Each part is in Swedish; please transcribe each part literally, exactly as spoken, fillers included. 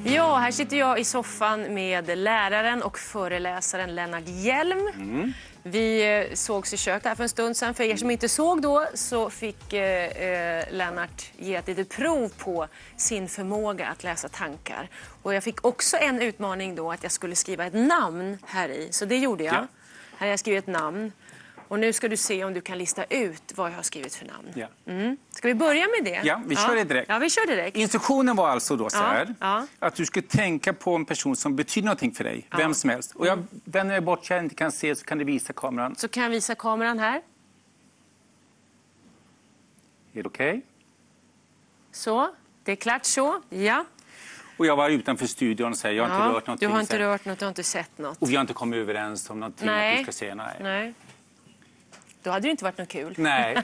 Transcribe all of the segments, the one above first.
Ja, här sitter jag i soffan med läraren och föreläsaren Lennart Hjelm. Mm. Vi sågs i köket här för en stund sedan. För er som inte såg då så fick eh, Lennart ge ett litet prov på sin förmåga att läsa tankar. Och jag fick också en utmaning då att jag skulle skriva ett namn här i. Så det gjorde jag. Ja. Här har jag skrivit ett namn. Och nu ska du se om du kan lista ut vad jag har skrivit för namn. Ja. Mm. Ska vi börja med det? Ja, vi kör ja. det direkt. Ja, vi kör direkt. Instruktionen var alltså då så här. Ja. Ja. Att du skulle tänka på en person som betyder någonting för dig. Ja. Vem som helst. Och jag vänder mig bort så jag inte kan se, så kan du visa kameran. Så kan jag visa kameran här. Är det okej? Okay? Så, det är klart så. Ja. Och jag var utanför studion och säger jag har ja, inte rört någonting. Du har inte rört något, du har inte sett något. Och vi har inte kommit överens om någonting nej. att du ska se. Nej. Nej. Då hade det inte varit något kul. Nej.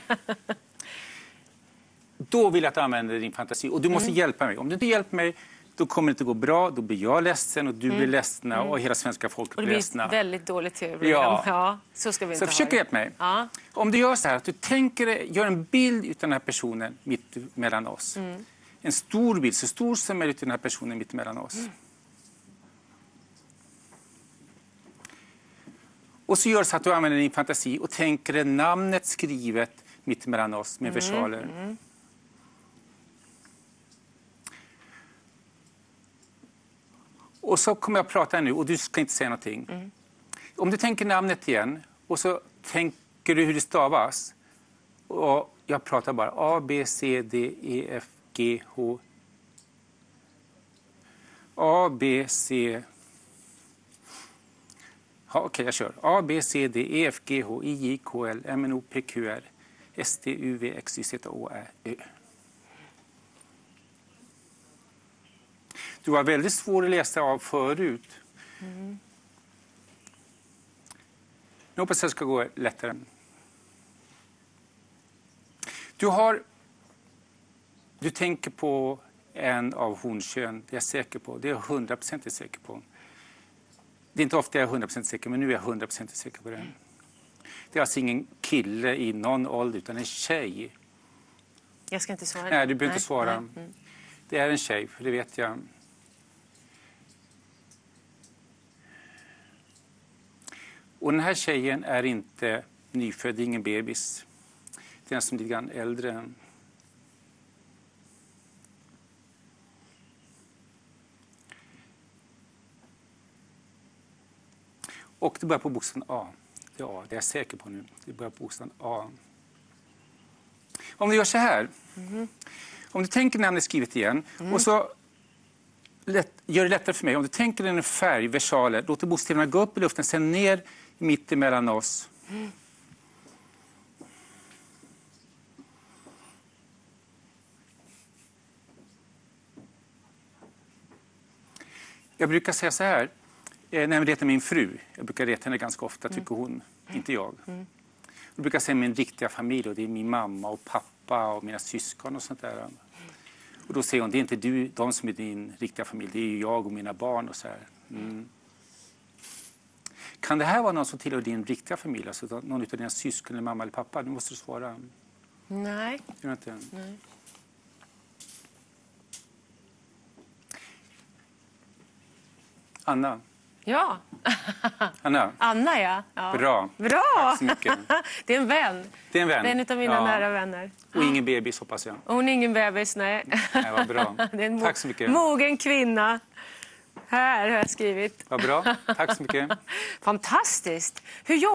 Då vill jag att du använder din fantasi. Och du måste mm. hjälpa mig. Om du inte hjälper mig, då kommer det inte gå bra. Då blir jag ledsen och du mm. blir ledsna mm. och hela svenska folket blir ledsna. Och det blir väldigt dåligt tv. Ja. ja. Så ska vi inte så försök hjälpa mig. Ja. Om du gör så här, att du tänker, gör en bild av den här personen mitt mellan oss. Mm. En stor bild, så stor som möjligt av den här personen mitt mellan oss. Mm. Och så gör det så att du använder din fantasi och tänker dig namnet skrivet mitt mellan oss med mm, versaler. Mm. Och så kommer jag att prata nu och du ska inte säga någonting. Mm. Om du tänker namnet igen och så tänker du hur det stavas. Och jag pratar bara A, B, C, D, E, F, G, H. A, B, C... Ja, okej, okay, jag kör. A, B, C, D, E, F, G, H, I, J, K, L, M, N, O, P, Q, R, S, T, U, V, X, Y, Z, Å, Ä, Ö. Du var väldigt svår att läsa av förut. Mm. Nu hoppas jag ska gå lättare. Du har... Du tänker på en av honkön, det är jag säker på. Det är jag hundra procent säker på. Det är inte ofta jag är hundra procent säker, men nu är jag hundra procent säker på det. Det är alltså ingen kille i någon ålder, utan en tjej. Jag ska inte svara. Nej, du behöver nej, inte svara. Nej. Mm. Det är en tjej, för det vet jag. Och den här tjejen är inte nyfödd, det är ingen bebis. Det är en som är lite grann äldre. Och det börjar på bokstaven A. Ja, det är jag säker på nu. Det börjar på bokstaven A. Om du gör så här. Mm. Om du tänker namnet skrivet igen. Mm. Och så lätt, gör det lättare för mig. Om du tänker en färg, versaler. Låter bokstäverna gå upp i luften. Sen ner mitt emellan oss. Mm. Jag brukar säga så här. När jag retar min fru, jag brukar reta henne ganska ofta, tycker hon, mm. inte jag. Mm. Jag brukar säga min riktiga familj, och det är min mamma och pappa och mina syskon och sånt där. Mm. Och då säger hon, det är inte du, de som är din riktiga familj, det är ju jag och mina barn och så här. Mm. Kan det här vara någon som tillhör din riktiga familj, alltså någon av dina syskon eller mamma eller pappa? Nu måste du svara. Nej. Gör inte? Nej. Anna. Ja. Anna. Anna, ja. ja. Bra. Bra. Tack så mycket. Det är en vän. Det är en vän. Det är en av mina ja. nära vänner. Och ingen bebis, hoppas jag. Hon är ingen bebis, nej. Nej, vad bra. Det är en Tack så mycket. mogen kvinna. Här har jag skrivit. Vad bra. Tack så mycket. Fantastiskt. Hur